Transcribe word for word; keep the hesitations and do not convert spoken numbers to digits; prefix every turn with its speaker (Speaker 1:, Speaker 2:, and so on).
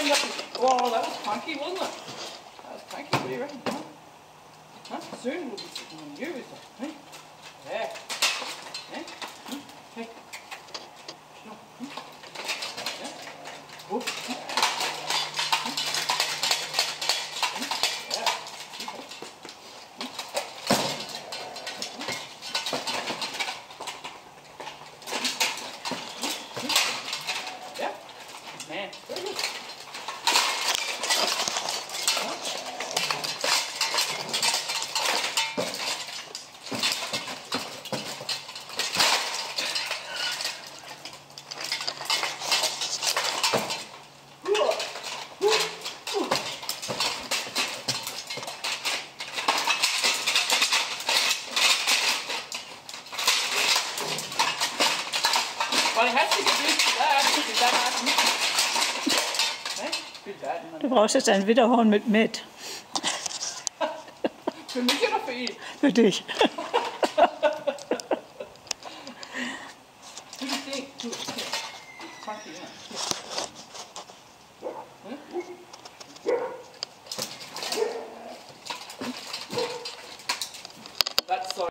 Speaker 1: you got to, oh, that was funky, wasn't it? That was funky, what do you reckon? Huh? Huh? Soon we'll be sitting on you, is it? Hey? Yeah. Hey? Hmm? Hey? No. Hmm? Yeah? Oh. Hmm? Man, very good. Well, he has to get used to that. Is that happening?
Speaker 2: Du brauchst jetzt ein Widerhorn mit Met.
Speaker 1: Für mich oder für ihn?
Speaker 2: Für dich.
Speaker 1: Do the thing. Do it. Funky, yeah.